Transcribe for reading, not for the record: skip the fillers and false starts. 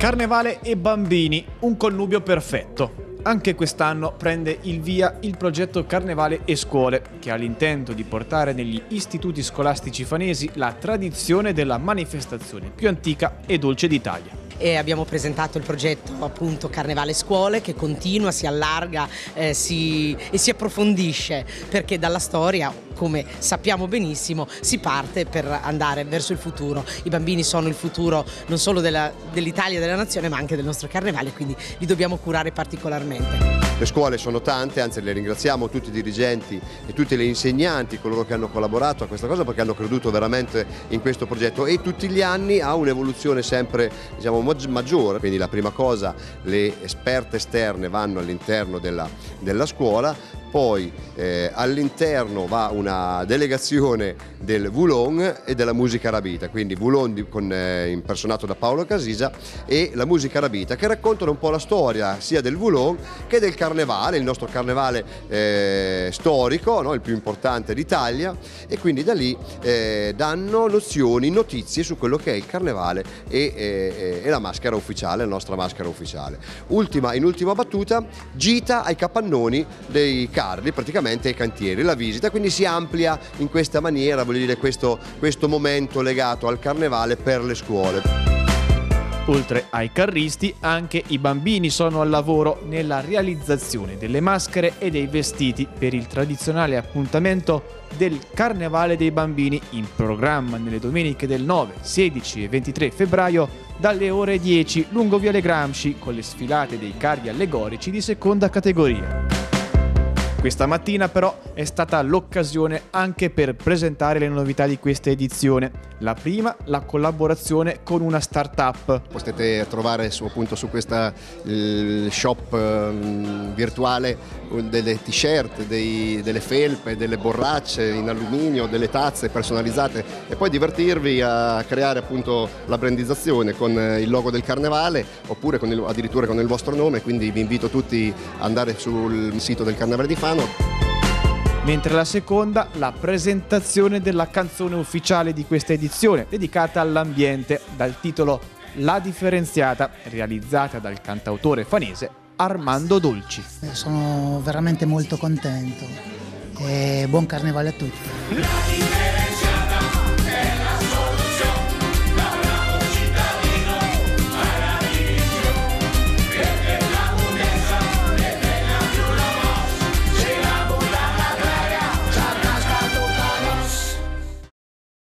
Carnevale e bambini, un connubio perfetto. Anche quest'anno prende il via il progetto Carnevale e Scuole, che ha l'intento di portare negli istituti scolastici fanesi la tradizione della manifestazione più antica e dolce d'Italia. E abbiamo presentato il progetto appunto Carnevale Scuole, che continua, si allarga e si approfondisce, perché dalla storia, come sappiamo benissimo, si parte per andare verso il futuro. I bambini sono il futuro non solo dell'Italia e della nazione, ma anche del nostro carnevale, quindi li dobbiamo curare particolarmente. Le scuole sono tante, anzi le ringraziamo tutti i dirigenti e tutti gli insegnanti, coloro che hanno collaborato a questa cosa, perché hanno creduto veramente in questo progetto, e tutti gli anni ha un'evoluzione sempre, diciamo, maggiore. Quindi la prima cosa, le esperte esterne vanno all'interno della scuola, poi all'interno va una delegazione del Voulon e della musica arabita, quindi Voulon impersonato da Paolo Casisa e la musica arabita, che raccontano un po' la storia sia del Voulon che del carnevale, il nostro carnevale storico, no? Il più importante d'Italia, e quindi da lì danno nozioni, notizie su quello che è il carnevale e la maschera ufficiale, la nostra maschera ufficiale. In ultima battuta, gita ai capannoni dei carri, praticamente ai cantieri, la visita, quindi si amplia in questa maniera, voglio dire, questo momento legato al carnevale per le scuole. Oltre ai carristi, anche i bambini sono al lavoro nella realizzazione delle maschere e dei vestiti per il tradizionale appuntamento del Carnevale dei Bambini, in programma nelle domeniche del 9, 16 e 23 febbraio dalle ore 10 lungo Viale Gramsci, con le sfilate dei carri allegorici di seconda categoria. Questa mattina però è stata l'occasione anche per presentare le novità di questa edizione. La prima, la collaborazione con una start-up. Potete trovare appunto su questa shop virtuale delle t-shirt, delle felpe, delle borracce in alluminio, delle tazze personalizzate, e poi divertirvi a creare appunto la brandizzazione con il logo del carnevale, oppure addirittura con il vostro nome. Quindi vi invito tutti ad andare sul sito del Carnevale di Fano. Mentre la seconda, la presentazione della canzone ufficiale di questa edizione, dedicata all'ambiente, dal titolo La Differenziata, realizzata dal cantautore fanese Armando Dolci. Sono veramente molto contento e buon carnevale a tutti.